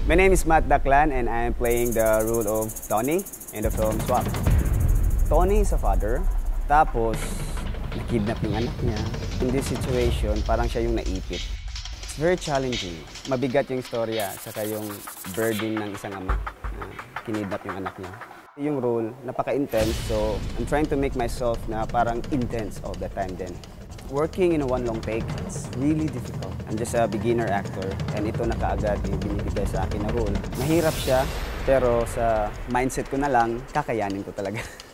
My name is Daclan and I am playing the role of Tony in the film Swap. Tony is a father, tapos nakidnap yung anak niya. In this situation, parang siya yung naipit. It's very challenging. Mabigat yung istorya, saka yung burden ng isang ama na kinidnap yung anak niya. Yung role, napaka-intense, so I'm trying to make myself na parang intense all the time din. Working in one long take, it's really difficult. I'm just a beginner actor and ito na kaagad yung binibigay sa akin na role. Mahirap siya, pero sa mindset ko na lang, kakayanin ko talaga.